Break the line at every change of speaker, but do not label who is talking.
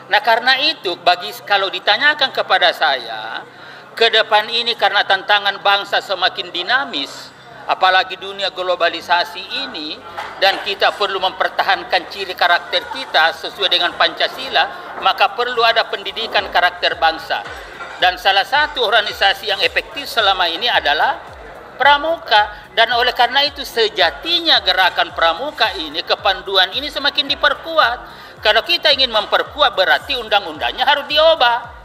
Nah karena itu kalau ditanyakan kepada saya, ke depan ini karena tantangan bangsa semakin dinamis, apalagi dunia globalisasi ini, dan kita perlu mempertahankan ciri karakter kita sesuai dengan Pancasila, maka perlu ada pendidikan karakter bangsa. Dan salah satu organisasi yang efektif selama ini adalah Pramuka. Dan oleh karena itu sejatinya gerakan Pramuka ini, kepanduan ini semakin diperkuat. Kalau kita ingin memperkuat berarti undang-undangnya harus diubah.